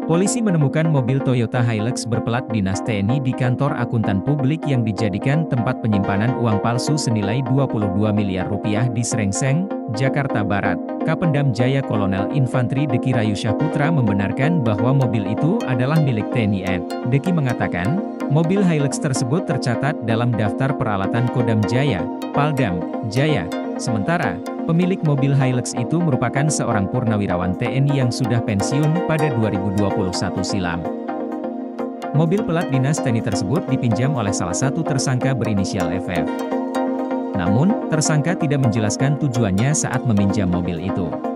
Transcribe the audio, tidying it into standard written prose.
Polisi menemukan mobil Toyota Hilux berplat dinas TNI di kantor akuntan publik yang dijadikan tempat penyimpanan uang palsu senilai 22 miliar rupiah di Srengseng, Jakarta Barat. Kapendam Jaya Kolonel Infantri Deki Rayusyah Putra membenarkan bahwa mobil itu adalah milik TNI. Deki mengatakan, mobil Hilux tersebut tercatat dalam daftar peralatan Kodam Jaya, Paldam Jaya. Sementara, pemilik mobil Hilux itu merupakan seorang purnawirawan TNI yang sudah pensiun pada 2021 silam. Mobil pelat dinas TNI tersebut dipinjam oleh salah satu tersangka berinisial FF. Namun, tersangka tidak menjelaskan tujuannya saat meminjam mobil itu.